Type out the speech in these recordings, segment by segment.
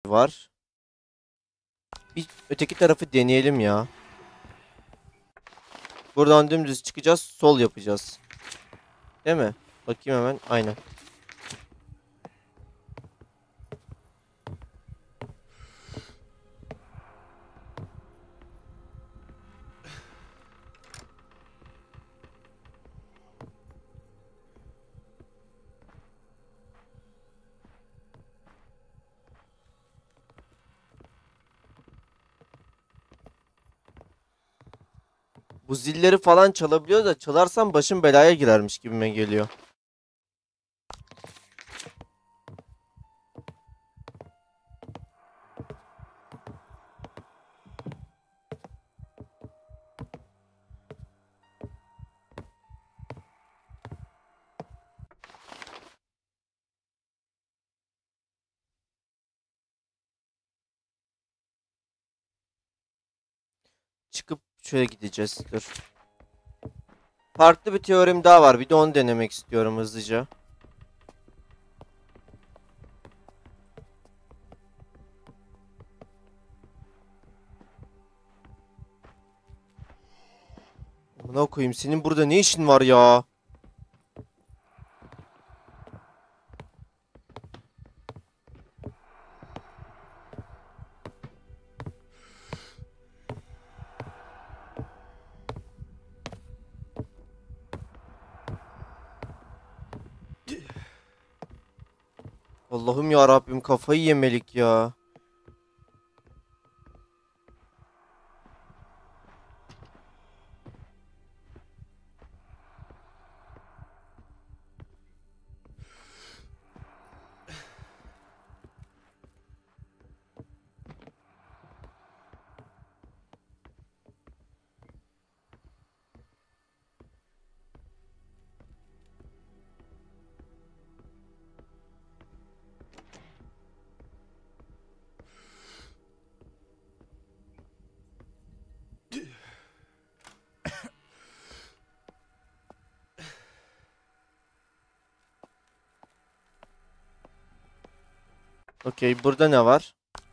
var. Bir öteki tarafı deneyelim ya. Buradan dümdüz çıkacağız. Sol yapacağız. Değil mi? Bakayım hemen. Aynen. Bu zilleri falan çalabiliyor da çalarsam başım belaya girermiş gibime geliyor. Çıkıp şöyle gideceğiz. Dur. Farklı bir teorim daha var. Bir de onu denemek istiyorum hızlıca. Buna koyayım. Senin burada ne işin var ya? Allah'ım ya Rabbim, kafayı yemelik ya. Okey, burada ne var?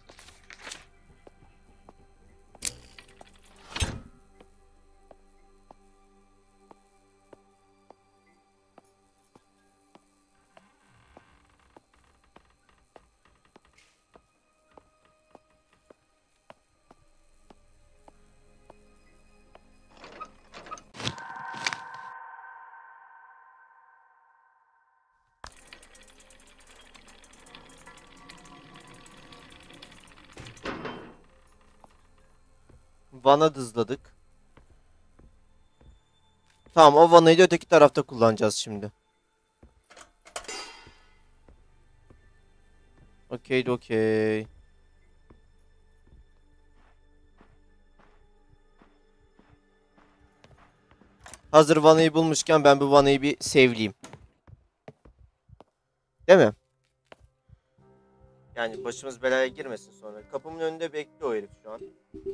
Vana dızladık. Tamam, o vanayı da öteki tarafta kullanacağız şimdi. Okey, okey. Hazır vanayı bulmuşken ben bu vanayı bir sevleyeyim. Değil mi? Yani başımız belaya girmesin sonra. Kapımın önünde bekliyor o herif şu an.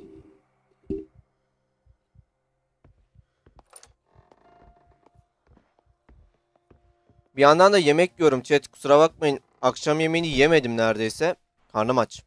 Bir yandan da yemek yiyorum chat. Kusura bakmayın. Akşam yemeğini yemedim neredeyse. Karnım aç.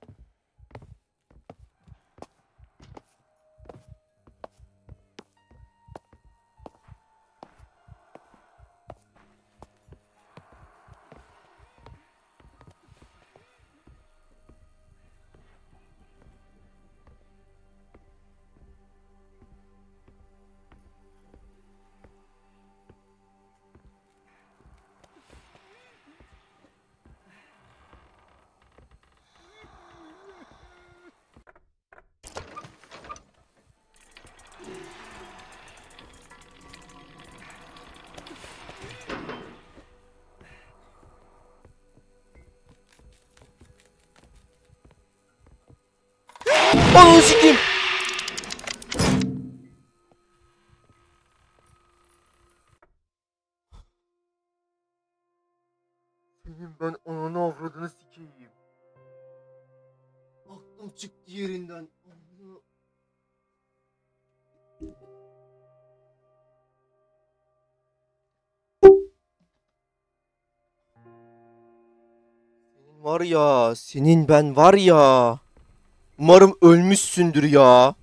Ananı sikeyim. Senin ben ananı avradını sikeyim. Aklım çıktı yerinden. Senin Var ya, senin ben var ya. Umarım ölmüşsündür ya.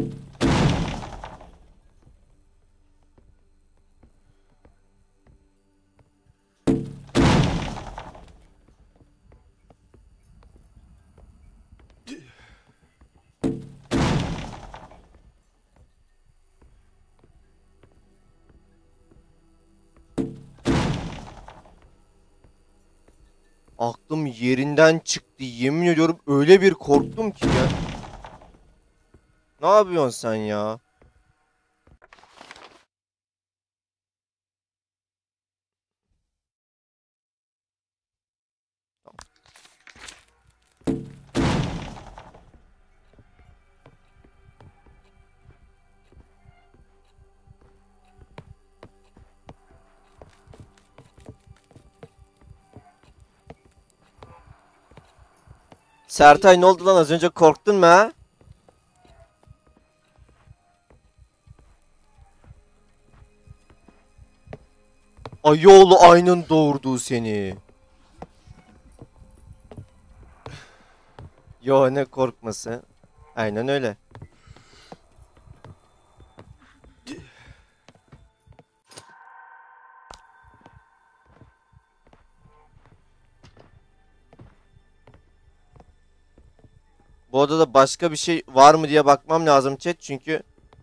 Aklım yerinden çıktı. Yemin ediyorum öyle bir korktum ki ya. Ne yapıyorsun sen ya? Sertay ne oldu lan, az önce korktun mu ha? Ayıoğlu aynın doğurduğu seni. Yo, ne korkması? Aynen öyle. Bu odada başka bir şey var mı diye bakmam lazım chat, çünkü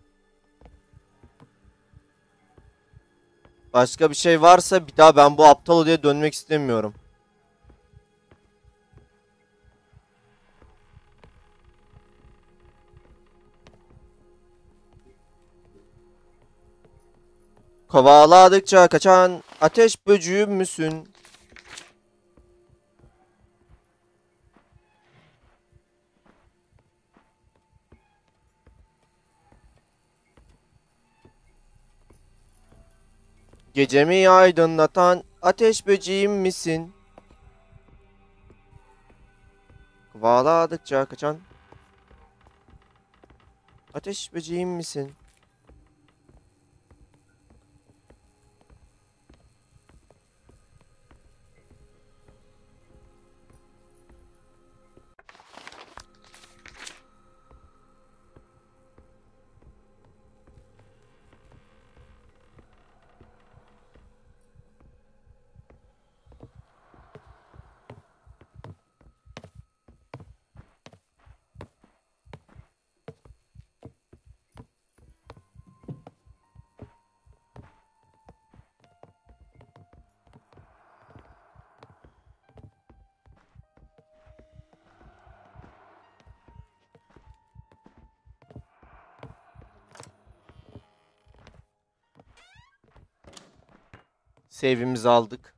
başka bir şey varsa bir daha ben bu aptal odaya dönmek istemiyorum. Kovaladıkça kaçan ateş böceği müsün? Gecemi aydınlatan ateş böceğim misin? Kovaladıkça kaçan ateş böceğim misin? Save'imizi aldık.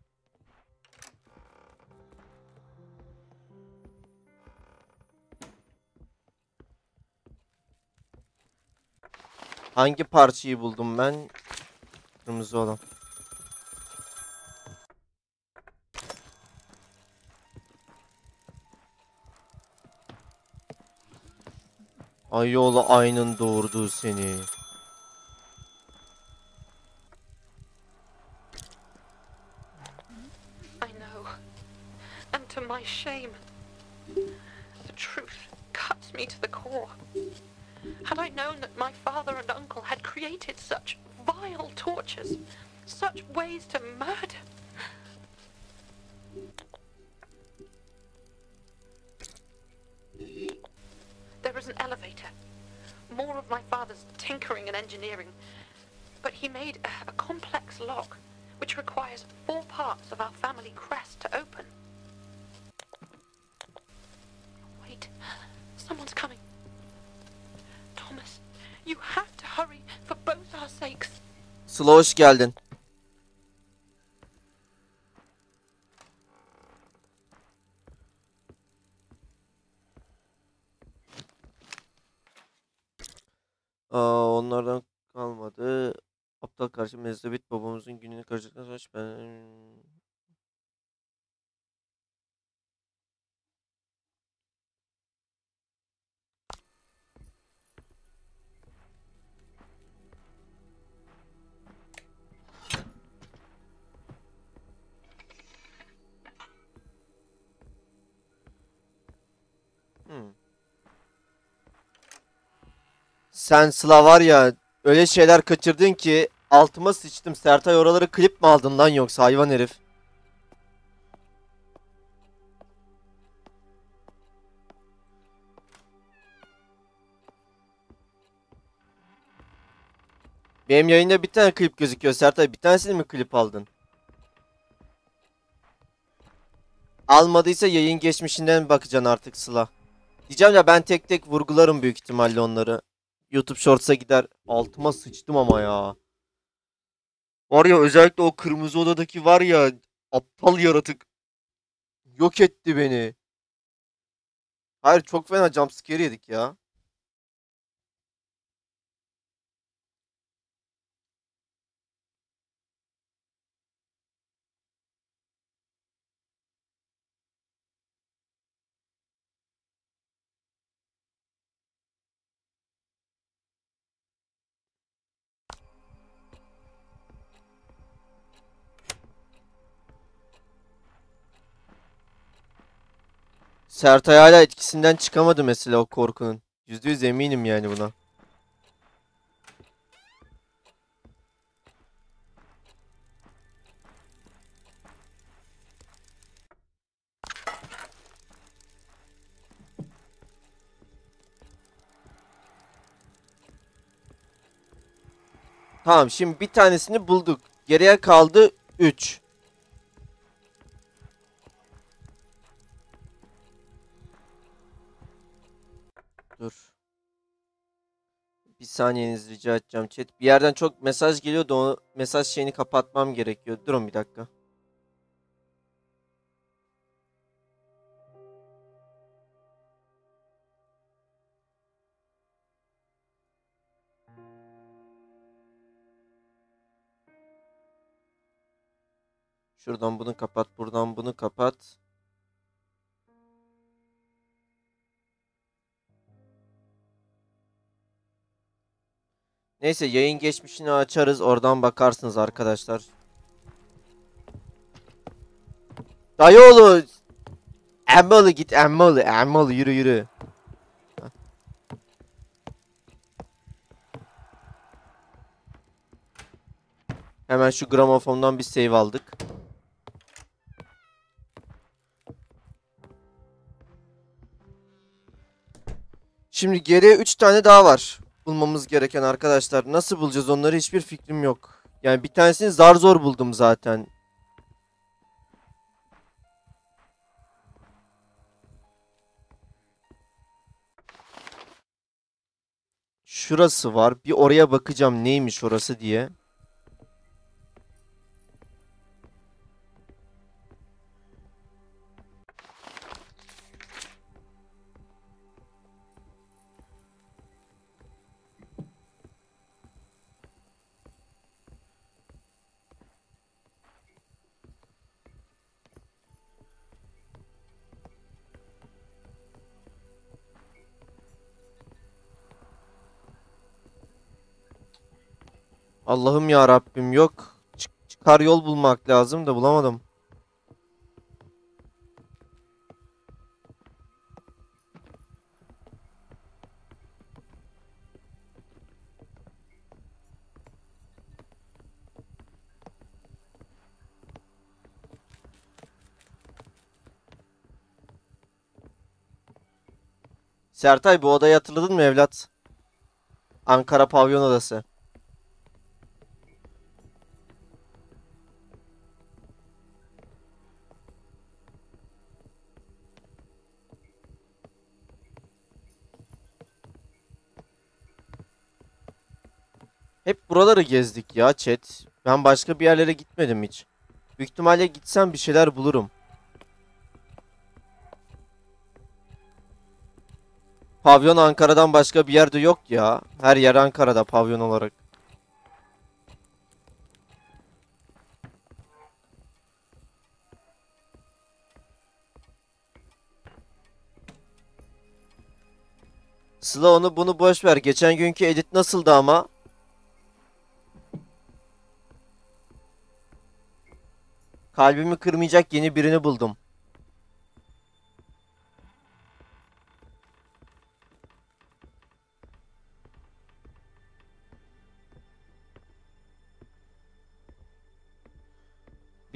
Hangi parçayı buldum ben? Kırmızı olan. Ayıoğlu aynın doğurduğu seni. I know, and to my shame, the truth cuts me to the core. Had I known that my father and uncle had created such vile tortures, such ways to murder. There is an elevator. More of my father's tinkering and engineering. But he made a complex lock, which requires 4 parts of our family crest to open. Wait, someone's coming. Thomas, you have to hurry for both our sakes. Sıla, hoş geldin. Onlardan kalmadı. Aptal karşı Mezlebit babamızın gününü karıştıktan sonra ben... Sen Sıla var ya, öyle şeyler kaçırdın ki altıma sıçtım. Sertay, oraları klip mi aldın lan yoksa hayvan herif? Benim yayında bir tane klip gözüküyor Sertay. Bir tanesini mi klip aldın? Almadıysa yayın geçmişinden bakacaksın artık Sıla. Diyeceğim ya, ben tek tek vurgularım büyük ihtimalle onları. YouTube Shorts'a gider. Altıma sıçtım ama ya. Var ya, özellikle o kırmızı odadaki var ya, aptal yaratık yok etti beni. Hayır, çok fena jumpscare yedik ya. Sertay hala etkisinden çıkamadı mesela o korkunun. %100 eminim yani buna. Tamam, şimdi bir tanesini bulduk. Geriye kaldı 3. Dur. Bir saniyenizi rica edeceğim chat. Bir yerden çok mesaj geliyor da o mesaj şeyini kapatmam gerekiyor. Durun bir dakika. Şuradan bunu kapat, buradan bunu kapat. Neyse, yayın geçmişini açarız. Oradan bakarsınız arkadaşlar. Dayıoğlu. Emmoğlu git, Emmoğlu. Emmoğlu yürü yürü. Hemen şu gramofondan bir save aldık. Şimdi geriye 3 tane daha var bulmamız gereken arkadaşlar. Nasıl bulacağız onları, hiçbir fikrim yok. Yani bir tanesini zar zor buldum zaten. Şurası var. Bir oraya bakacağım neymiş orası diye. Allah'ım ya Rabbim, yok. Çıkar yol bulmak lazım da bulamadım. Sertay, bu odayı hatırladın mı evlat? Ankara Pavyon Odası. Hep buraları gezdik ya chat. Ben başka bir yerlere gitmedim hiç. Büyük ihtimalle gitsem bir şeyler bulurum. Pavyon Ankara'dan başka bir yerde yok ya. Her yer Ankara'da pavyon olarak. Sıla, onu bunu boş ver. Geçen günkü edit nasıldı ama? Kalbimi kırmayacak yeni birini buldum.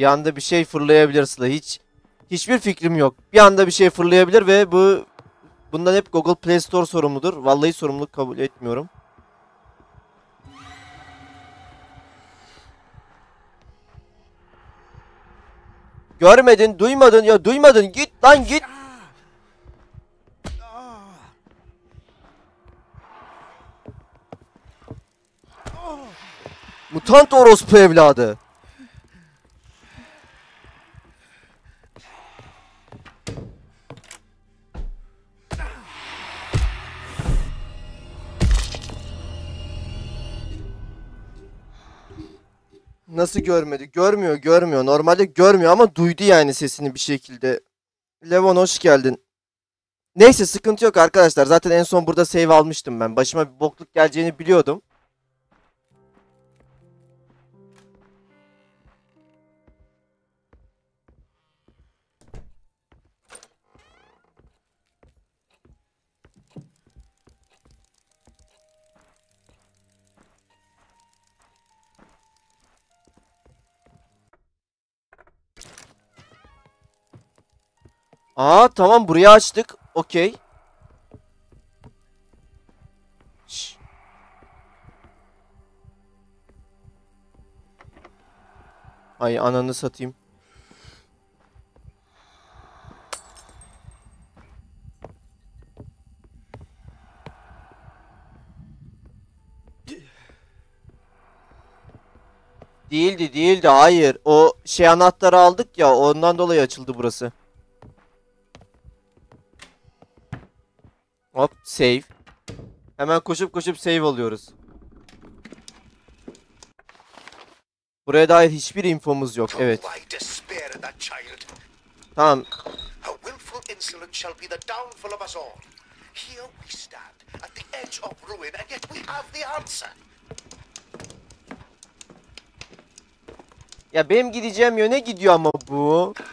Bir anda bir şey fırlayabilir Sıla. Hiçbir fikrim yok. Bir anda bir şey fırlayabilir ve bundan hep Google Play Store sorumludur. Vallahi sorumluluk kabul etmiyorum. Görmedin, duymadın ya, duymadın. Git lan, git. Mutant orospu evladı. Nasıl görmedi? Görmüyor. Normalde görmüyor ama duydu yani sesini bir şekilde. Levon hoş geldin. Neyse, sıkıntı yok arkadaşlar. Zaten en son burada save almıştım ben. Başıma bir bokluk geleceğini biliyordum. Aa tamam, burayı açtık. Okey. Şş. Ay ananı satayım. Değildi, hayır. O şey anahtarı aldık ya, ondan dolayı açıldı burası. Hop, save. Hemen koşup save alıyoruz. Buraya dair hiçbir infomuz yok. Evet. Tamam. Ya benim gideceğim yöne gidiyor ama bu.